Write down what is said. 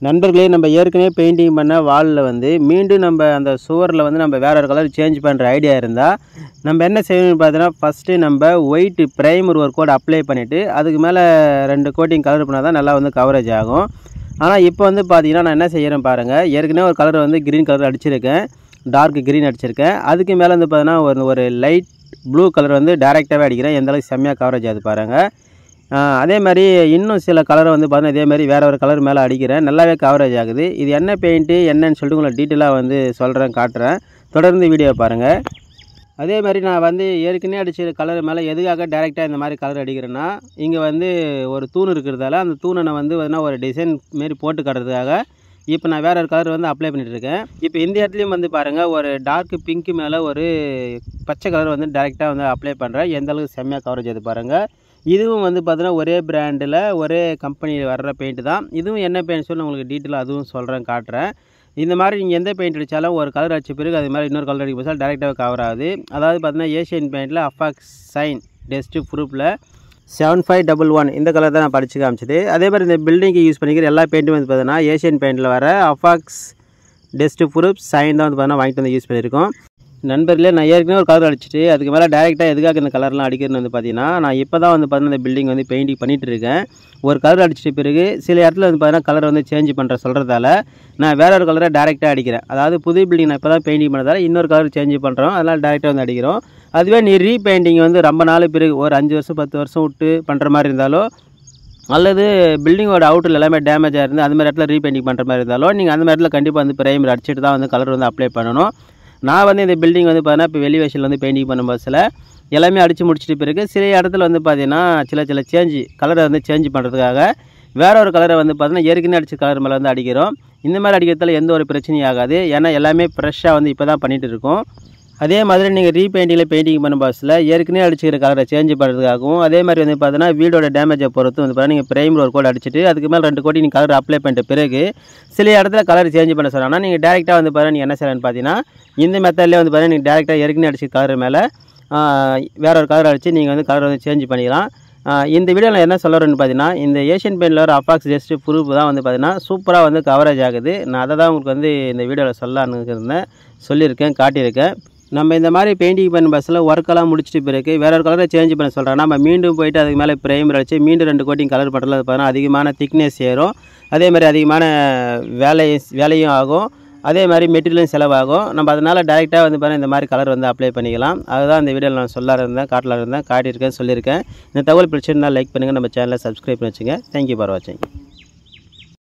நண்பர்களே, நம்ம ஏற்கனவே பெயிண்டிங் பண்ண வாலில் வந்து மீண்டும் நம்ம அந்த சுவரில் வந்து நம்ம வேறு ஒரு கலர் சேஞ்ச் பண்ணுற ஐடியா இருந்தால் நம்ம என்ன செய்யணும்னு பார்த்தீங்கன்னா, ஃபஸ்ட்டு நம்ம ஒயிட் ப்ரைமர் ஒரு கோட் அப்ளை பண்ணிவிட்டு அதுக்கு மேலே 2 கோட்டிங் கலர் பண்ணால் தான் நல்லா வந்து கவரேஜ் ஆகும். ஆனால் இப்போ வந்து பார்த்தீங்கன்னா நான் என்ன செய்கிறேன் பாருங்கள். ஏற்கனவே ஒரு கலர் வந்து க்ரீன் கலர் அடிச்சிருக்கேன், டார்க் க்ரீன் அடிச்சிருக்கேன். அதுக்கு மேலே வந்து பார்த்தீங்கன்னா ஒரு லைட் ப்ளூ கலர் வந்து டைரெக்டாகவே அடிக்கிறேன். எந்தளவுக்கு செம்மையாக கவரேஜ் ஆகுது பாருங்கள். அதே மாதிரி இன்னும் சில கலரை வந்து பார்த்தீங்கன்னா இதேமாதிரி வேறு ஒரு கலர் மேலே அடிக்கிறேன், நல்லாவே கவரேஜ் ஆகுது. இது என்ன பெயிண்ட்டு என்னன்னு சொல்லிட்டு உங்களை டீட்டெயிலாக வந்து சொல்கிறேன், காட்டுறேன். தொடர்ந்து வீடியோ பாருங்கள். அதே மாதிரி நான் வந்து ஏற்கனவே அடித்த கலர் மேலே எதுக்காக டேரெக்டாக இந்த மாதிரி கலர் அடிக்கிறேன்னா, இங்கே வந்து ஒரு தூண் இருக்கிறதால அந்த தூணை நான் வந்து பார்த்தீங்கன்னா ஒரு டிசைன் மாரி போட்டு காட்டுறதுக்காக இப்போ நான் வேறு ஒரு கலர் வந்து அப்ளை பண்ணிகிட்ருக்கேன். இப்போ இந்த இடத்துலையும் வந்து பாருங்கள், ஒரு டார்க் பிங்க்கு மேலே ஒரு பச்சை கலர் வந்து டேரெக்டாக வந்து அப்ளை பண்ணுறேன். எந்தளவுக்கு செம்மையாக கவரேஜ் ஆகுது பாருங்கள். இதுவும் வந்து பார்த்தீங்கன்னா ஒரே பிராண்டில் ஒரே கம்பெனியில் வர்ற பெயிண்ட்டு தான். இதுவும் என்ன பெயிண்ட் சொல்லி உங்களுக்கு டீட்டெயிலாக அதுவும் சொல்கிறேன், காட்டுறேன். இந்த மாதிரி நீங்கள் எந்த பெயிண்ட் அடித்தாலும் ஒரு கலர் அடித்த பிறகு அது மாதிரி இன்னொரு கலர் அடிக்க போது டேரெக்டாக கவர் ஆகுது. அதாவது பார்த்தீங்கன்னா ஏஷியன் பெயிண்டில் அஃபாக்ஸ் சைன் டெஸ்ட் ப்ரூஃபில் 7511 இந்த கலர் தான் நான் படித்து காமிச்சது. அதே மாதிரி இந்த பில்டிங்க்கு யூஸ் பண்ணிக்கிற எல்லா பெயிண்ட்டும் வந்து பார்த்தீங்கன்னா ஏஷியன் பெயிண்டில் வர அஃபாக்ஸ் டெஸ்ட் ப்ரூஃப் சைன் தான் வந்து பார்த்தீங்கன்னா வாங்கிட்டு வந்து யூஸ் பண்ணியிருக்கோம். நண்பர்களே, நான் ஏற்கனவே ஒரு கலர் அடிச்சுட்டு அதுக்கு மேலே டேரெக்டாக எதுக்காக இந்த கலர்லாம் அடிக்கிறதுன்னு வந்து பார்த்தீங்கன்னா, நான் இப்போ தான் வந்து பார்த்தீங்கன்னா இந்த பில்டிங் வந்து பெயிண்டிங் பண்ணிகிட்டு இருக்கேன். ஒரு கலர் அடிச்சிட்ட பிறகு சில இடத்துல வந்து பார்த்தீங்கன்னா கலர் வந்து சேஞ்ச் பண்ணுற சொல்கிறதால நான் வேறு ஒரு கலரை டேரெக்டாக அடிக்கிறேன். அதாவது புது பில்டிங் நான் இப்போ தான் பெயிண்டிங் பண்ணுறதால இன்னொரு கலர் சேஞ்ச் பண்ணுறோம், அதனால் டேரெக்டாக வந்து அடிக்கிறோம். அதுவே நீ ரீபெயிண்டிங் வந்து ரொம்ப நாள் பிறகு ஒரு 5 வருஷம் 10 வருஷம் விட்டு பண்ணுற மாதிரி இருந்தாலோ, அல்லது பில்டிங்கோட அவுட்டில் எல்லாமே டேமேஜாக இருந்து அந்த மாதிரி இடத்துல ரீபெயிண்டிங் பண்ணுற மாதிரி இருந்தாலோ நீங்கள் அந்த மாதிரி இடத்துல கண்டிப்பாக வந்து ப்ரைமர் அடிச்சுட்டு தான் வந்து கலர் வந்து அப்ளை பண்ணணும். நான் வந்து இந்த பில்டிங் வந்து பார்த்தீங்கன்னா இப்போ வெளிவேஷனில் வந்து பெயிண்டிங் பண்ணும் பஸ்ஸில் எல்லாமே அடித்து முடிச்சிட்டு பிறகு சில இடத்துல வந்து பார்த்தீங்கன்னா சில சேஞ்சு கலரை வந்து சேஞ்ச் பண்ணுறதுக்காக வேறு ஒரு கலரை வந்து பார்த்தீங்கன்னா ஏற்கனவே அடித்த கலர் மேலே வந்து அடிக்கிறோம். இந்த மாதிரி அடிக்கிறதுல எந்த ஒரு பிரச்சனையும் ஆகாது, ஏன்னா எல்லாமே ஃப்ரெஷ்ஷாக வந்து இப்போ தான் பண்ணிகிட்டு இருக்கோம். அதே மாதிரி நீங்கள் ரீபெயிண்டிங்கில் பெயிண்டிங் பண்ணும் பஸ்ஸில் ஏற்கனவே அடிச்சுக்கிற கலரை சேஞ்ச் பண்ணுறதுக்காகவும் அதே மாதிரி வந்து பார்த்தீங்கன்னா வீடோட டேமேஜை பொறுத்து வந்து பார்த்தீங்கன்னா நீங்கள் ப்ரைமர் ஒரு கோட் அடிச்சுட்டு அதுக்கு மேலே 2 கோட்டி நீங்கள் கலர் அப்ளை பண்ணிட்ட பிறகு சில இடத்துல கலர் சேஞ்ச் பண்ண சொன்னால் நீங்கள் டேரெக்டாக வந்து பார்த்தீங்கன்னா நீங்கள் என்ன செய்யலான்னு பார்த்தீங்கன்னா இந்த மெத்தட்லேயே வந்து பார்த்தீங்கன்னா நீங்கள் டேரெக்டாக ஏற்கனவே அடிச்ச கலர் மேலே வேறு ஒரு கலர் அடித்து நீங்கள் வந்து கலர் வந்து சேஞ்ச் பண்ணிக்கலாம். இந்த வீடியோவில் நான் என்ன சொல்கிறேன்னு பார்த்தீங்கன்னா, இந்த ஏஷியன் பெயிண்டில் ஒரு அஃபாக்ஸ் ஜஸ்ட் ப்ரூஃப் தான் வந்து பார்த்தீங்கன்னா சூப்பராக வந்து கவரேஜ் ஆகுது. நான் அதை தான் உங்களுக்கு வந்து இந்த வீடியோவில் சொல்லலான்னு சொல்லியிருக்கேன், காட்டியிருக்கேன். நம்ம இந்த மாதிரி பெயிண்டிங் பண்ண பஸ்ஸில் ஒர்க்கெல்லாம் முடிச்சிட்டு பிறகு வேறு ஒரு கலரை சேஞ்ச் பண்ண சொல்கிறோன்னா நம்ம மீண்டும் போய்ட்டு அதுக்கு மேலே ப்ரைமர் அடித்து மீண்டும் 2 கோட்டிங் கலர் பண்ணுறது பார்த்தீங்கன்னா அதிகமான திக்னஸ் ஏறும். அதே மாதிரி அதிகமான வேலையும் ஆகும், அதே மாதிரி மெட்டீரியலும் செலவாகும். நம்ம அதனால் டேரெக்டாக வந்து பார்த்தீங்கன்னா இந்த மாதிரி கலர் வந்து அப்ளை பண்ணிக்கலாம். அதுதான் இந்த வீடியோவில் நான் காட்டியிருக்கேன், சொல்லியிருக்கேன். இந்த தகவல் பிடிச்சிருந்தால் லைக் பண்ணுங்கள், நம்ம சேனலை சப்ஸ்கிரைப் பண்ணி வச்சுங்க. தேங்க்யூ ஃபார் வாட்சிங்.